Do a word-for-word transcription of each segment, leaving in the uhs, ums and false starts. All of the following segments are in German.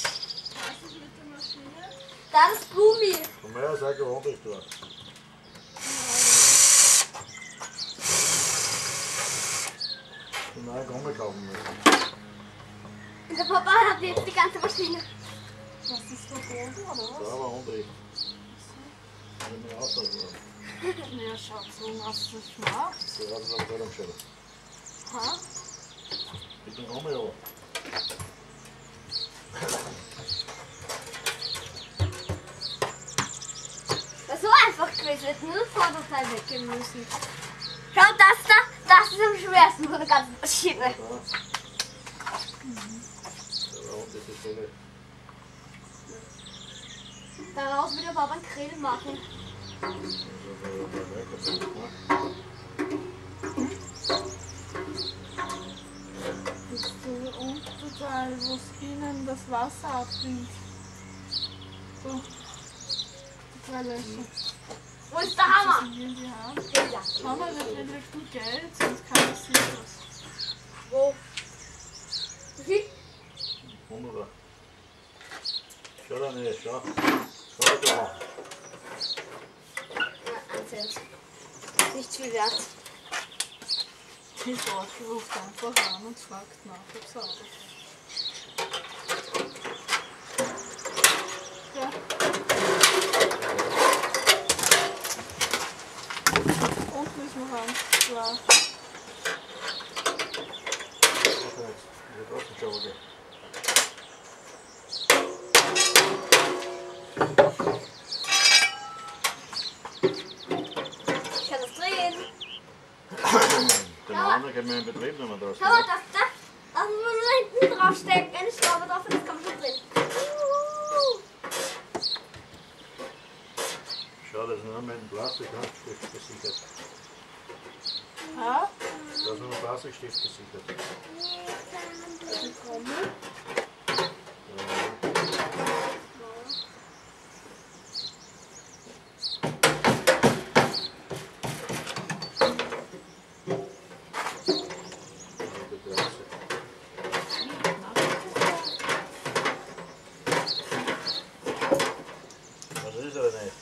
Was ist mit der Maschine? Das ist Gummi. Von mir aus auch gewohnt dort. Die neue Gummi kaufen müssen. Und der Papa hat jetzt die ganze Maschine. Was ist da oben, oder was? Sauber Hundricht. Wenn wir auslassen. Ja, schaut so aus, was es macht. So war das aber nicht am Schädel. Ha? Mit dem Gummi aber. Das ist so einfach gewesen, hätte nur das Vorderteil weggehen müssen. Schau, das da, das ist am schwersten von der ganzen Maschine. Ja. Der Hund ist so nicht. Daraus will der Papa einen Grill machen. Das ist so Unterteil, wo es innen das Wasser abfließt. So. Die zwei Löcher. Wo ist der Hammer? Das in die Hand. Ja. Mama, wir kriegen nur Geld, sonst kann ich nicht was. Wo? Wie? Wunderbar. Schau da nicht, schau. Schau da mal. Ja, ein Cent. Nicht viel wert. Die Dorf ruft einfach an und fragt nach, ob es auch ist. Ja. Unten ist noch eins. Klar. Okay, ich will trotzdem schon gehen. Ich kann das drehen. Den anderen können wir in Betrieb nehmen. Da Schau mal, das, das, das muss man nur hinten draufstecken. Eine Schraube drauf und das kann man schon drehen. Schau, das ist nur mit dem Plastikstift gesichert. Ha? Das ist nur ein Plastikstift gesichert. Die Trommel. Was ist er nicht?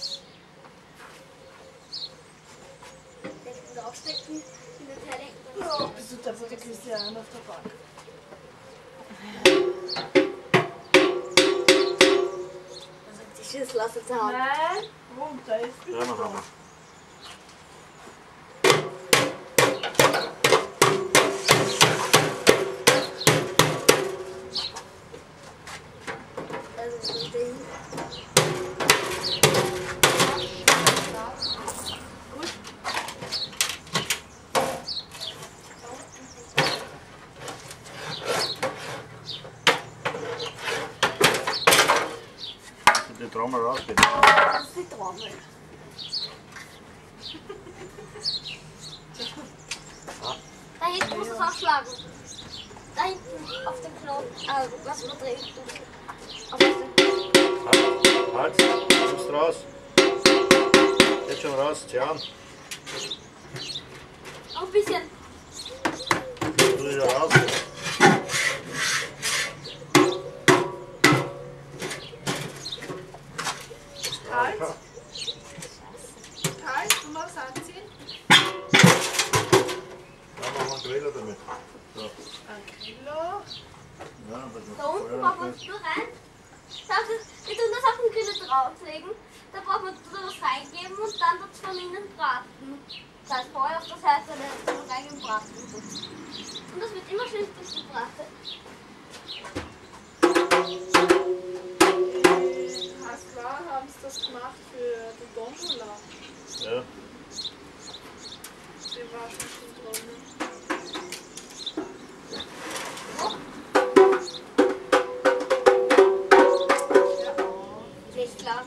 Hinten draufstecken, in den Teil lenken. Oh, bist du da vor der Christian auf der Bank? Also die Schüssel aus der Hand. Nein, runter ist Ja, noch haben wir. Also so ein Ding. Gut. Die Trommel rausgehen. Das ist die Trommel. Da hinten muss es aufschlagen. Da hinten auf den Knopf. Also, was man dreht. Auf den Halt, halt, kommst raus. Jetzt schon raus, zieh an. Noch ein bisschen. Du wieder raus. Halt. Halt, du machst anziehen. Dann machen wir einen Griller damit. So. Ein Kilo. Ja, das ist Da unten braucht man nur rein. Schau, das- wir tun das auf den Grill drauflegen. Da braucht man da was reingeben und dann wird es von innen braten. Das heißt, vorher auf der Seite dann reingeben braten. Und das wird immer schön durchgebraten. Hast klar, haben sie das gemacht für die Dombola. Ja. Die waschen Trommel. Ja. Nicht glatt.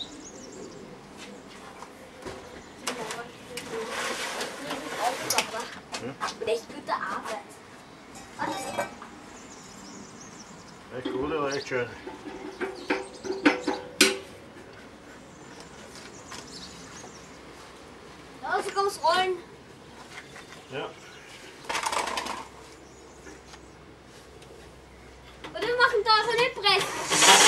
Mit echt guter Arbeit. Warte. Echt gut oder echt schön? Ja, so kommt's rollen. Ja. Und wir machen da so eine Brille. Pressmaschine.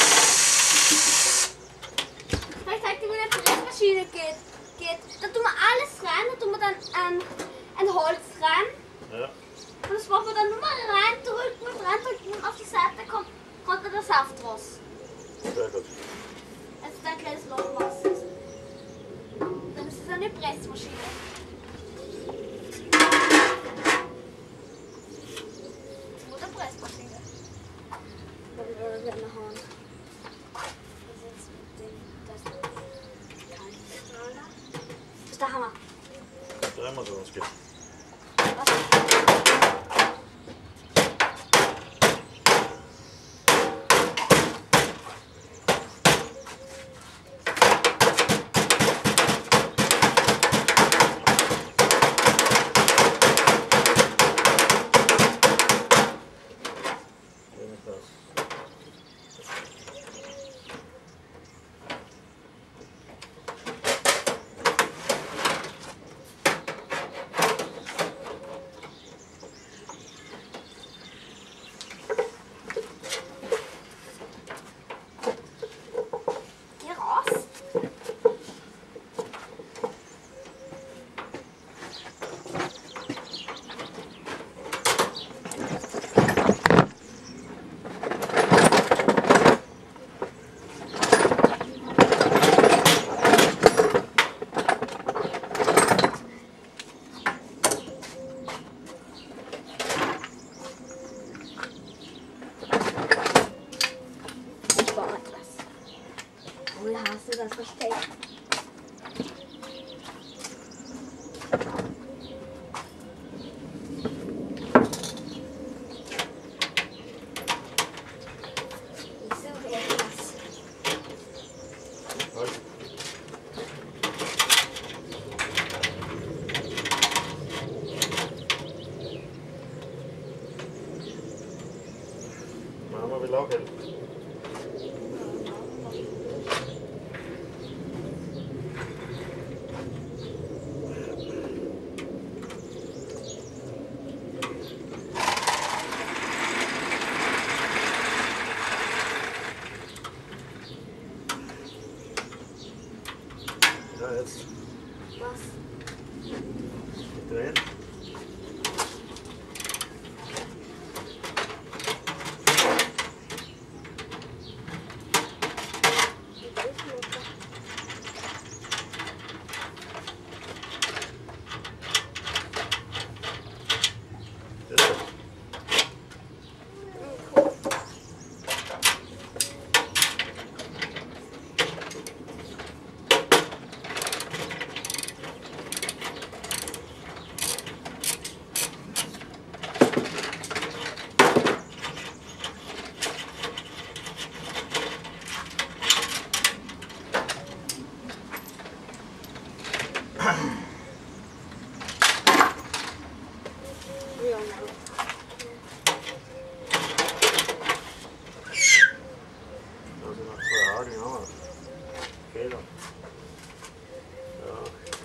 Vielleicht zeigt ihr, wie eine Pressmaschine geht. geht. Da tun wir alles rein, da tun wir dann ein, ein Holz rein. Ja. Und das brauchen wir dann nur mal reindrücken und reindrücken und auf die Seite kommt, kommt dann der Saft raus. Sehr gut. Also da ein kleines Loch was ist. Dann ist es eine Pressmaschine. Oder Pressmaschine. Das ist der Hammer. Drehen wir so, uns geht. Geh raus. Ich baue etwas. Wo hast du das versteckt? Ich suche etwas. Halt. Mama will auch helfen. Ja, jetzt Was? drehen. Jetzt. Da sind noch zwei Haken, haben wir. Fehler. Ja.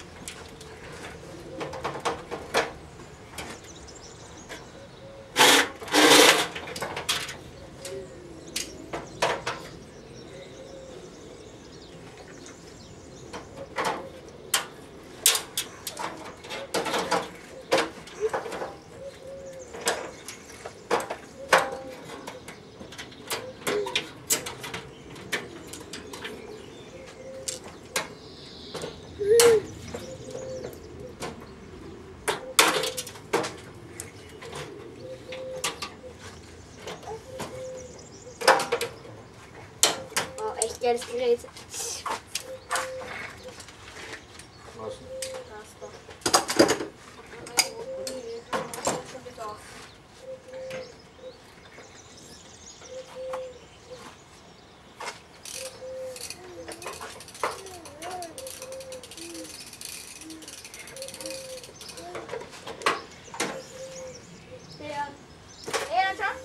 Wow, echt geiles Gerät. Was? Das doch. Ja. Ja, schau.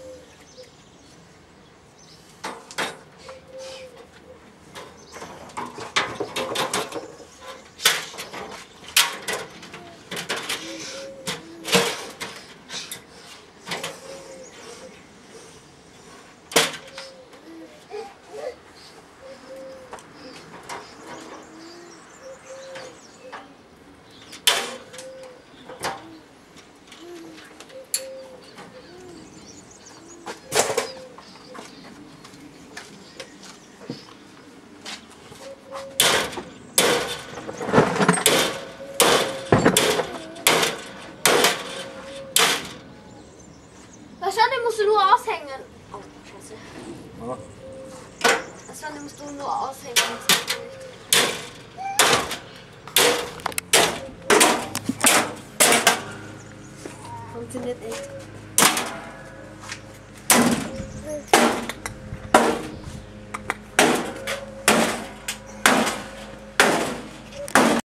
Ja. Also dann musst du nur aushängen. Das geht nicht. Funktioniert nicht.